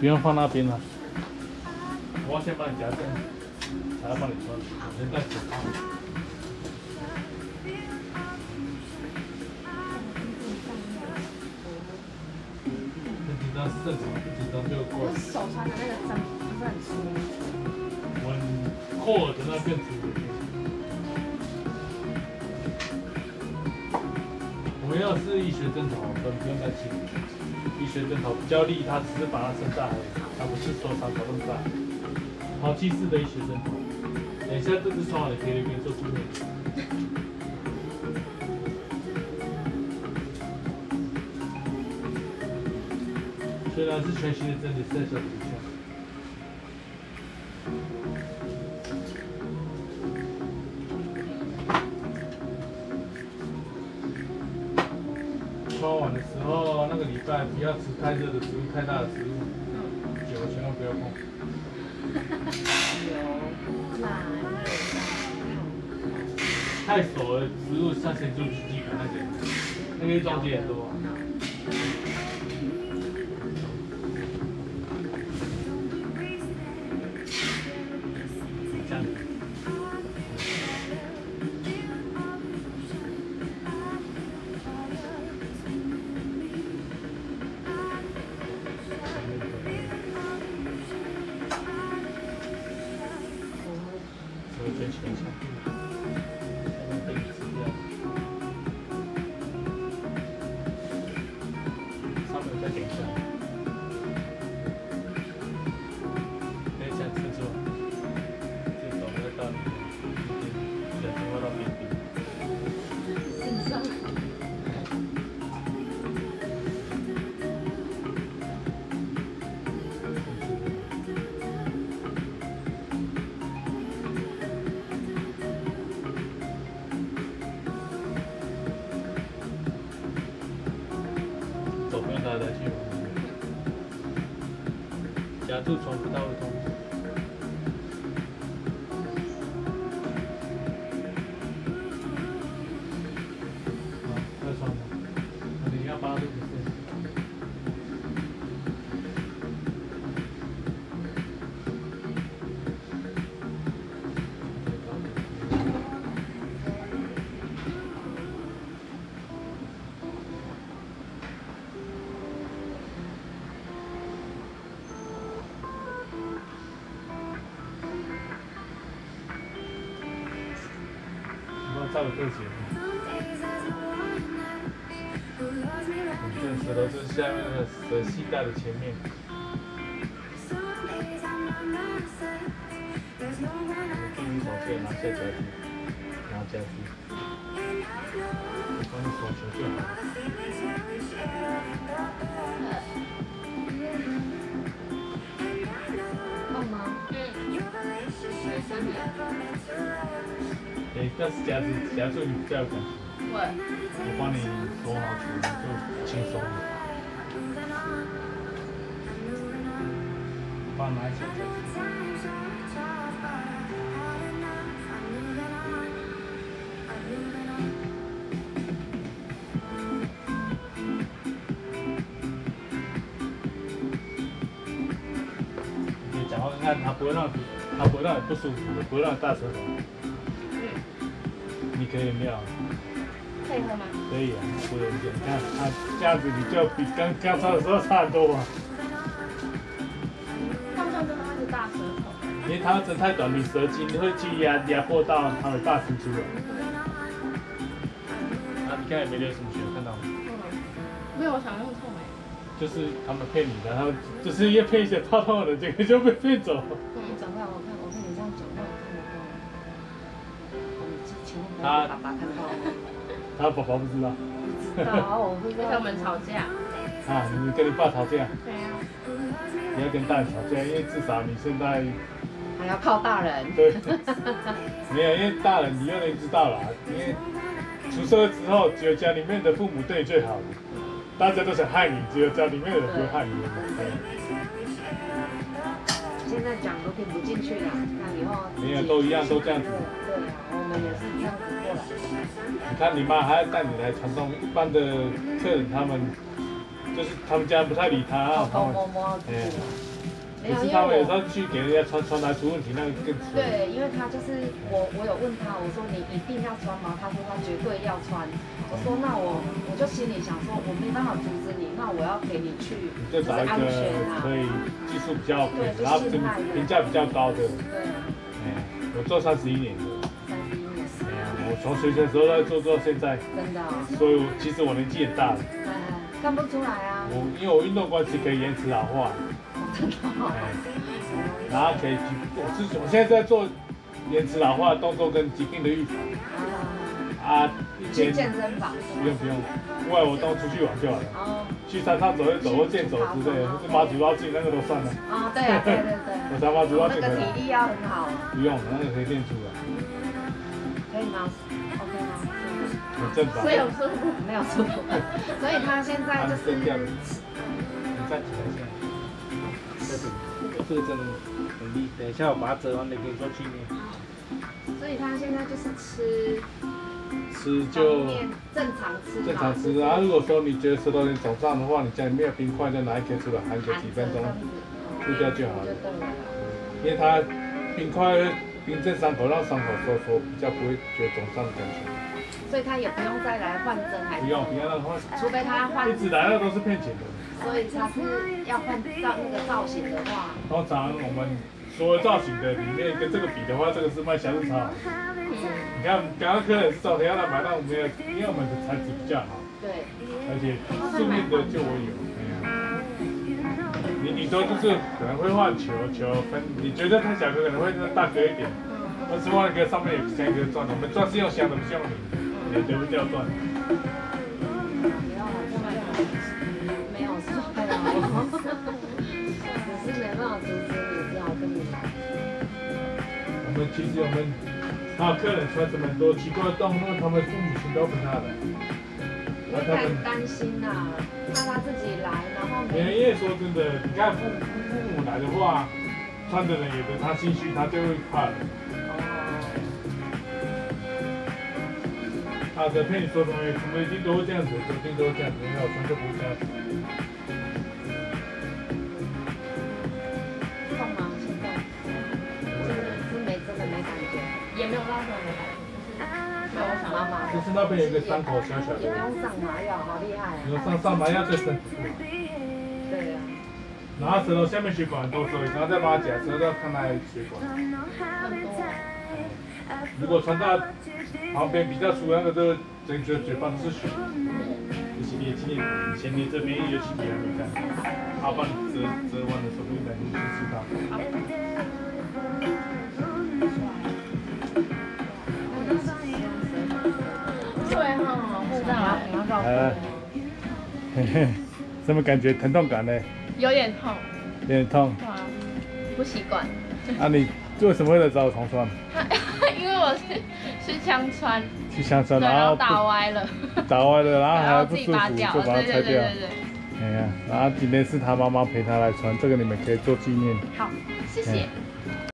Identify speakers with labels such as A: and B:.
A: 不用放那边了。我要先帮你夹正，才要帮你穿，先戴手套。很紧张是正常，不紧张就过。
B: 我手穿的那个针不是很粗。
A: 我扣耳的那更粗。我们要是医学针头，不用担心。医学针头比较利，它只是把它撑大而已，它不是说伤口那么大。抛弃式的医学针头，等一下这只穿完的可以给你做出面。虽然是全新的针，也是在小底下。穿完的时候，那个礼拜不要吃太热的食物、太大的食物，酒千万不要碰。
B: 有辣
A: 太熟的食物，像咸猪鸡排那些，那个中间很多。这样子。卷起一下，下面被你吃掉，上面再点一下，可以这样吃住，这手要到里面，两天会到边边。
B: 紧张。
A: 手不用来来去去，夹住床不到会痛。好，再穿吧。你要8度不是？照着对写。正舌头就是下面的舌系带的前面。第一手线拿下夹子，拿夹子，帮你手球就好了。
B: 痛吗？
A: 要是夹住你比较有感觉。
B: 会。
A: 我帮你锁好球，就轻松了。帮你拿一下。你讲话看看，它不会让你不舒服的，不会让你大舌头。你可以没有？
B: 可以喝吗？
A: 可以啊，不能讲。你看它这样子，你就比刚穿的时候差很多吧？
B: 他们真的会是大舌头。
A: 因为它针太短，你舌筋会去压迫到它的大伸出来。啊，你刚才没流什么血，看到吗？
B: 没有，我想用痛哎。
A: 就是他们骗你的，他们就是越骗一些怕痛的人，结果就被骗走。
C: 你转过来，我看你这样转过来看的话，请问
A: 他
C: 爸爸看到吗？
A: 他宝宝不知道。
C: 不知道，我不知道。
B: 跟我们吵架。
A: 啊，你跟你爸吵架？
B: 对啊。
A: 你要跟大人吵架，因为至少你现在
C: 还要靠大人。
A: 对，没有，因为大人你又能知道啦，因为出社会之后，只有家里面的父母对你最好的，大家都想害你，只有家里面的人不会害你。
C: 现在讲都听不进去了，那以后
A: 没有都一样，都这样子。
C: 对呀，我们也是这样子过来。
A: 你看你妈还要带你来传送，一般的客人他们就是他们家不太理他，
C: 偷偷摸摸。 没有，
A: 可是
C: 因为
A: 他们有时候去给人家穿来出问题，那个更扯。
C: 对，因为他就是我有问他，我说你一定要穿吗？他说他绝对要穿。我说那我就心里想说，我没办法阻止你，那我要陪你去，
A: 你就找一个
C: 安全啊，
A: 可以技术比较，
C: 对，
A: 然后评价比较高的。
C: 对。
A: 我做31年的。
C: 31年。
A: 我从学生的时候在做到现在。
C: 真的。
A: 所以其实我年纪也大了。
C: 看不出来啊。
A: 因为我运动关系可以延迟老化。
C: 真的。
A: 然后可以我现在在做延迟老化的动作跟疾病的预防。
C: 去健身房。
A: 不用，户外活动出去玩就好了。去山上走一走或健走之类的，或是马祖绕境那个都算了。
C: 对啊。
A: 我才马祖绕境。
C: 那个体力要很好。
A: 不用，那个可以练出来。
C: 可以吗 ？OK 吗？
A: 很正常。
B: 所以有舒服，
C: 没有舒服。所以他现在就是。
A: 你站起来先。这个真的很厉害，等一下我把它折完了给你做纪念。
C: 所以他现在就是吃
A: 就
C: 正常吃。
A: 正常吃啊！如果说你觉得舌头有点肿胀的话，你家里没有冰块，就拿一颗出来含个几分钟，吃掉就好了。因为它冰块冰镇伤口，让伤口收缩，比较不会觉得肿胀的感觉。
C: 所以他也不用再来换针，还是
A: 不用让他换，
C: 除非他换。
A: 一直来那都是骗钱的。
C: 所以他是要换那个造型的话，
A: 通常我们所有造型的里面跟这个比的话，这个是卖相是超好。你看刚刚客人是找谁要来买，那我们要因为我们的材质比较好，
C: 对，
A: 而且顺便的就我有，你说就是可能会换球分，你觉得太小颗可能会大颗一点，但是换一个上面有镶一个钻，我们钻是用镶的，不是用拧的，也不掉钻。只是没办法阻止你，只好跟你来。其实我们还有客人穿什么很多奇怪的动物，他们父母亲都不怕的。
C: 因为太担心啦，怕他自己来，然后
A: 因为说真的，你看父母来的话，穿的人有的他心虚，他就会怕了。他在骗你说什么一定都会这样子，一定都会这样子，没有穿就不会这样子。
B: 也没有拉出来的感觉，就是没有想到麻。
A: 就是那边有一个伤口小小的。
C: 也不用上麻药，好厉害。
A: 有上麻药对身体不好。
C: 对啊。
A: 然后舌头下面血管很多，所以然后再把它夹，舌头看它血管。
B: 很多。
A: 如果穿到旁边比较粗，那个都整个嘴巴都是血。就是捏起捏，先捏这边，尤其别还没干，他帮你折完的时候，你再去吃它。
B: 对哈，会这样。
A: 嘿嘿，什么感觉？疼痛感呢？
B: 有点痛。
A: 有点痛。
B: 对啊，不习惯。
A: 啊，你为什么会来找我重穿？
B: 因为我是去枪穿。
A: 去枪穿，
B: 然后打歪了。
A: 打歪了，然后还不舒服，就把它拆掉。
B: 对。
A: 哎呀，然后今天是他妈妈陪他来穿，这个你们可以做纪念。
B: 好，谢谢。